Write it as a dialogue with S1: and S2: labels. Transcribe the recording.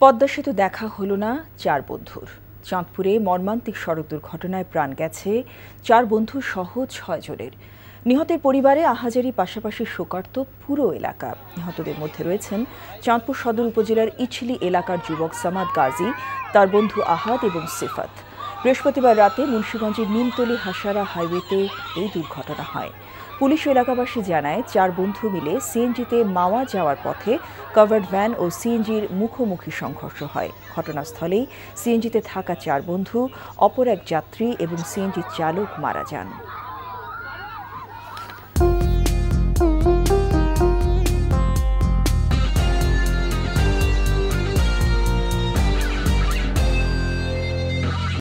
S1: পদ্মা সেতু দেখা হলো না চার বন্ধুর। চাঁদপুরে মর্মান্তিক সড়ক দুর্ঘটনায় প্রাণ গেছে চার বন্ধু সহ ৬ জনের। নিহতের পরিবারে আহাজারি, পাশাপাশি শোকার্ত পুরো এলাকা। নিহতদের মধ্যে রয়েছেন চাঁদপুর সদর উপজেলার ইছলি এলাকার যুবক সামাদ গাজী, তার বন্ধু আহাদ এবং সিফাত। বৃহস্পতিবার রাতে মুন্সিগঞ্জের নিমতলী হাসারা হাইওয়েতে এই দুর্ঘটনা হয়। পুলিশ ও এলাকাবাসী জানায়, চার বন্ধু মিলে সিএনজিতে মাওয়া যাওয়ার পথে কভার্ড ভ্যান ও সিএনজির মুখোমুখি সংঘর্ষ হয়। ঘটনাস্থলেই সিএনজিতে থাকা চার বন্ধু, অপর এক যাত্রী এবং সিএনজি চালক মারা যান।